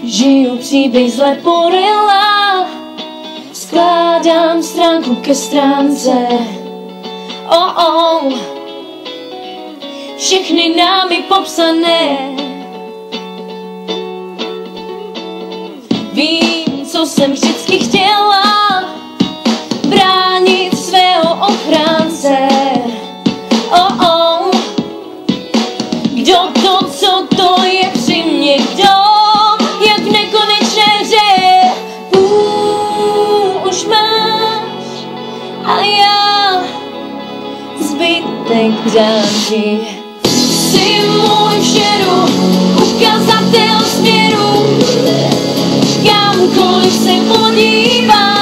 Žiju příběh z Leporilla, skládám stránku ke stránce. Všechny námi popsané. Vím, co jsem vždycky chtěla, bránit svého ochránce. Kdo to, co to je při mně, kdo, jak v nekonečné hře. Už máš a já zbytek dám. Jsi můj všeru, ukazatel směru, kamkoliv se podívám.